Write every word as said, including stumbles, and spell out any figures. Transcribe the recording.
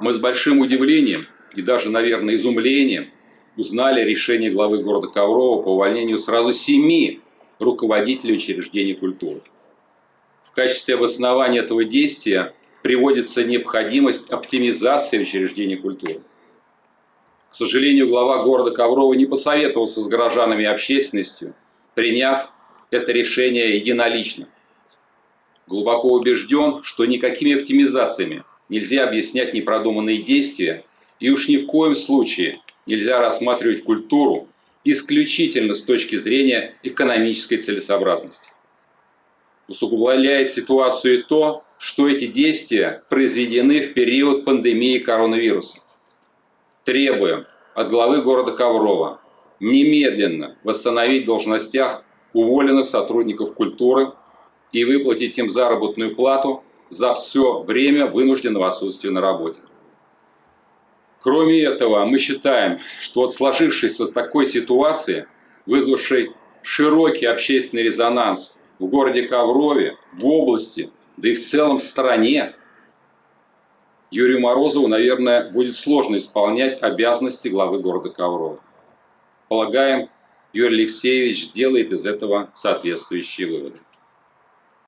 Мы с большим удивлением и даже, наверное, изумлением узнали решение главы города Коврова по увольнению сразу семи руководителей учреждений культуры. В качестве обоснования этого действия приводится необходимость оптимизации учреждений культуры. К сожалению, глава города Коврова не посоветовался с горожанами и общественностью, приняв это решение единолично. Глубоко убежден, что никакими оптимизациями нельзя объяснять непродуманные действия, и уж ни в коем случае нельзя рассматривать культуру исключительно с точки зрения экономической целесообразности. Усугубляет ситуацию и то, что эти действия произведены в период пандемии коронавируса. Требуем от главы города Коврова немедленно восстановить в должностях уволенных сотрудников культуры и выплатить им заработную плату за все время вынужденного отсутствия на работе. Кроме этого, мы считаем, что от сложившейся такой ситуации, вызвавшей широкий общественный резонанс в городе Коврове, в области, да и в целом в стране, Юрию Морозову, наверное, будет сложно исполнять обязанности главы города Коврова. Полагаем, Юрий Алексеевич сделает из этого соответствующие выводы.